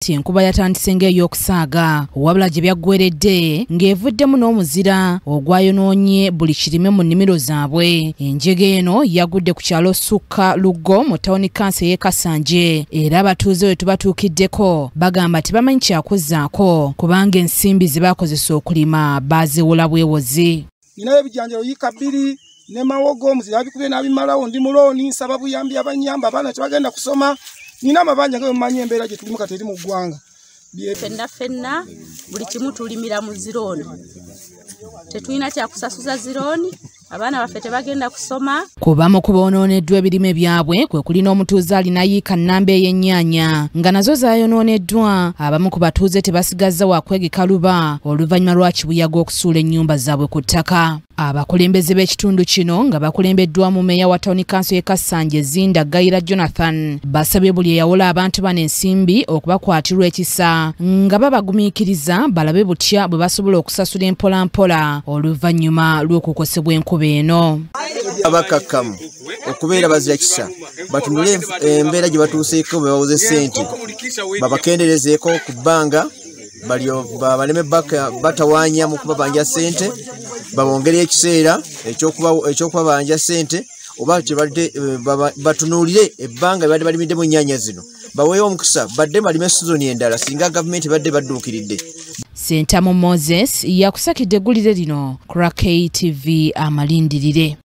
nti enkuba yatandise ng'ey'okusaaga wabula gye byaggweredde ng'evuddemu n'omuzira ogwayonoonye buli kirime mu nnimiro zaabwe. Enjege eno yagudde ku kyalo Sukka Lugo mu tawuni kansi y'e Kasanje era abatuuze we tubatuukiddeko bagamba tebamanyi kyakuzzaako kubanga ensimbi ze baakozesa okulima baaziwula bwewozi. Ninayo ebijanjalo yika 2 ne mawogo omuzira abikubye n'abimalawo ndi mulooni nsaba buyambi abanyamba abaana tebagenda kusoma. Nina amabanja nga mumanyi embeera gye tulimu kati eri mu ggwanga. Fenna buli kimu tulimira mu zirooni. Tetulina kyakusasuza zirooni. Abaana baffe tebagenda kusoma. Kuba mu kubonooneddwa ebirime byabwe kwe kulina omutuuze alina yiika nnamba ey'ennyaanya nga nazo zaayonooneddwa. Abamu ku batuuze tebasigazza wa kwegeka luba oluvannyuma lwa kibuyaga okusuula ennyumba zaabwe ku ttaka. Abakulembeze b'ekitundu kino nga bakulembeddwamu meeya wa tawuni kanso y'e Kasanje Zinda Gayira Jonathan basabye buli eyawola abantu bano ensimbi okubakwatirwa ekisa nga babagumiikiriza balabe butya bwe basobola okusasula empolampola oluvannyuma lw'okukosebwa enkuba eno. Abakakkamu okubeera bazira kisa batunule embeera gye batuuseeko bwe bawoze ssente babakenderezeeko ku bbanga baleme batawaanya mu kubabanja ssente babongere ekiseera ekyokubabanja ssente oba batunuulire ebbanga badde balimiddemu ennyaanya zino baweeyo omukisa badde balime sizoni endala singa gavumenti badde badduukiridde. Sentamu Moses yakusakidde eggulire lino ku KTV Amalindirire.